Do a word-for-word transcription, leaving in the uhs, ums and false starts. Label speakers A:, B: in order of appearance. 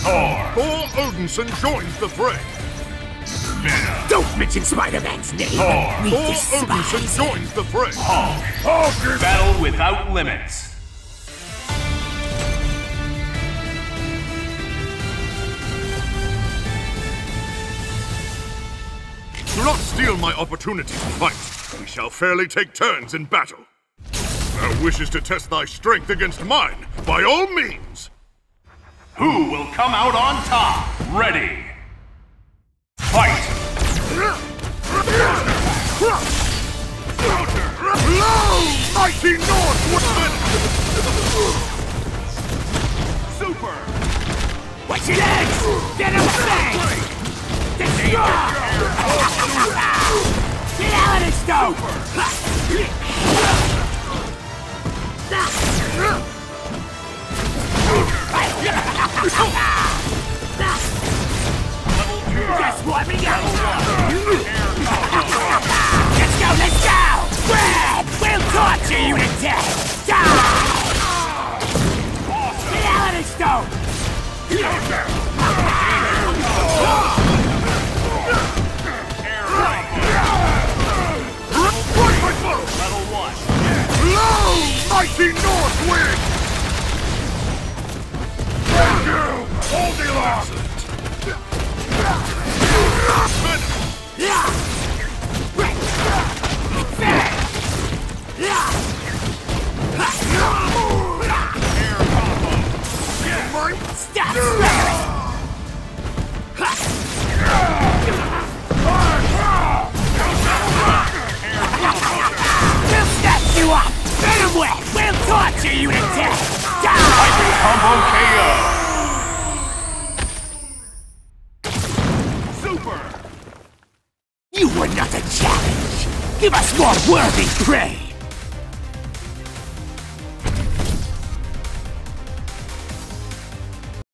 A: Thor!
B: Thor Odinson joins the fray!
A: Venom!
C: Don't mention Spider-Man's name!
A: Thor!
C: We
B: Thor
C: despise
B: Odinson
C: him.
B: joins the fray!
A: Hulk!
B: Hulk is...
A: Battle without limits!
B: Do not steal my opportunity to fight. We shall fairly take turns in battle. Thou wishes to test thy strength against mine, by all means!
A: Who will come out on top? Ready! Fight!
B: Blow! Mighty Northwood!
A: Super!
C: Watch your legs! Get him back! Destroy! Get out of stone! Just warming up! Let's go, let's go! Red! We'll torture you to death! Die! Get out of stone!
A: Level one!
B: Blow! Mighty North Wind! Thank you! Goldilocks!
C: Stop swearing! We'll snatch you up! Venom wet! We'll torture you to death! Die!
A: Combo K O! Super!
C: You were not a challenge! Give us more worthy prey!